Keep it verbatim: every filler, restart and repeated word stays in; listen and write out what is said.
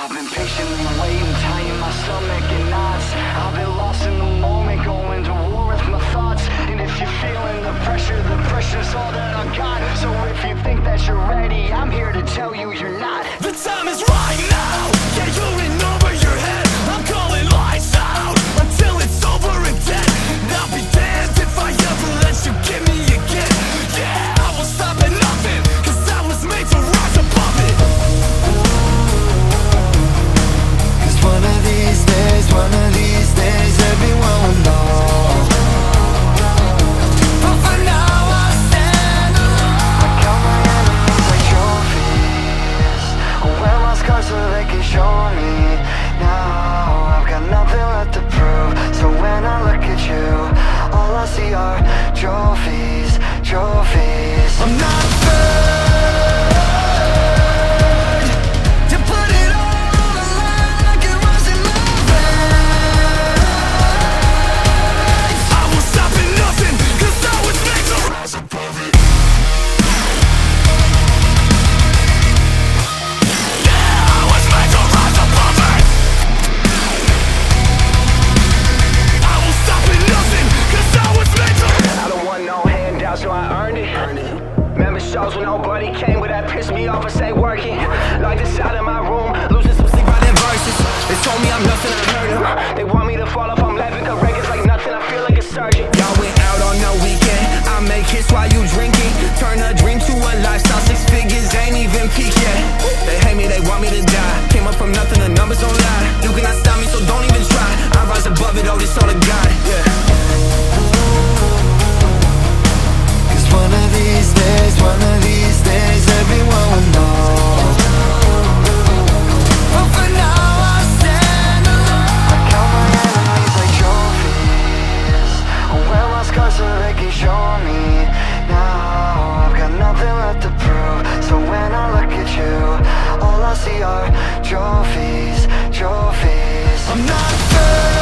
I've been patiently waiting, tying my stomach in knots. I've been lost in the moment, going to war with my thoughts. And if you're feeling the pressure, the pressure's all that I got. So if you think that you're ready, I'm here to tell you you're not. The time is right now, yeah, you're in over your head. I'm calling lights out, until it's over and dead. And I'll be damned if I ever let you get me again. Yeah, I will stop at nothing, cause I was made to rise above it. Cause one of these days, one of these days, everyone will know. But for now I stand alone. I count my enemies like trophies. I wear my scars so they can show me. Now I've got nothing left to prove. So when I look at you, all I see are trophies, trophies. I'm not afraid to put it all on the line like it runs in my veins. I will stop at nothing, cause I was made to rise above it. Yeah, I was made to rise above it. I will stop at nothing, cause I was made to. I don't want no handouts, so I earned it. Remember shows when nobody came, but that pissed me off and stay working. Like the side of my room, losing some sleep writing verses. They told me I'm nothing, I heard them. They want me to fall off, I'm laughing, cause records like nothing, I feel like a surgeon. Y'all went out on the weekend, I make hits while you drinking. Turn a dream to a lifestyle, six figures ain't even peak yet. They hate me, they want me to die. Came up from nothing, the numbers don't lie. You cannot stop me, so don't even try. I rise above it, oh, this all to God, yeah. One of these days, one of these days, everyone will know. But for now I stand alone. I count my enemies like trophies. I wear my scars so they can show me. Now I've got nothing left to prove. So when I look at you, all I see are trophies, trophies. I'm not afraid